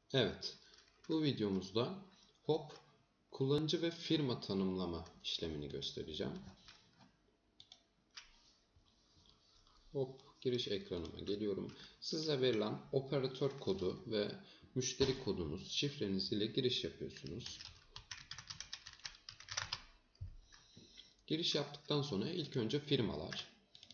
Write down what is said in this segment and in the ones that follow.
Evet, bu videomuzda HOP kullanıcı ve firma tanımlama işlemini göstereceğim. HOP giriş ekranıma geliyorum. Size verilen operatör kodu ve müşteri kodunuz, şifreniz ile giriş yapıyorsunuz. Giriş yaptıktan sonra ilk önce firmalar.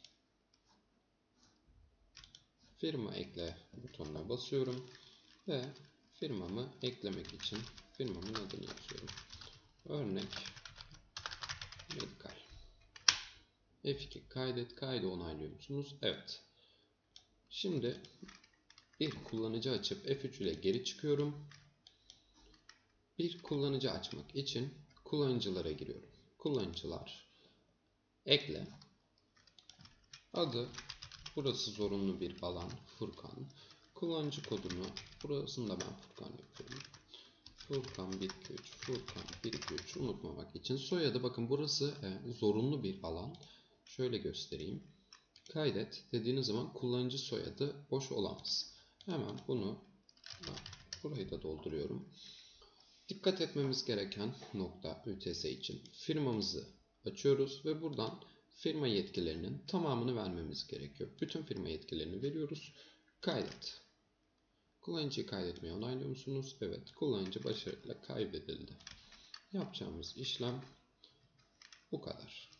Firma ekle butonuna basıyorum ve firmamı eklemek için firmamın adını yazıyorum. Örnek Medikal. F2 kaydet. Kaydı onaylıyor musunuz? Evet. Şimdi bir kullanıcı açıp F3 ile geri çıkıyorum. Bir kullanıcı açmak için kullanıcılara giriyorum. Kullanıcılar. Ekle. Adı. Burası zorunlu bir alan. Furkan. Kullanıcı kodunu. Burasında ben Furkan yapıyorum. Furkan 123. Furkan 123. Unutmamak için. Soyadı bakın burası zorunlu bir alan. Şöyle göstereyim. Kaydet dediğiniz zaman kullanıcı soyadı boş olamaz. Hemen burayı da dolduruyorum. Dikkat etmemiz gereken nokta ÜTS için firmamızı açıyoruz ve buradan firma yetkilerinin tamamını vermemiz gerekiyor. Bütün firma yetkilerini veriyoruz. Kaydet. Kullanıcıyı kaydetmeyi onaylıyor musunuz? Evet. Kullanıcı başarıyla kaydedildi. Yapacağımız işlem bu kadar.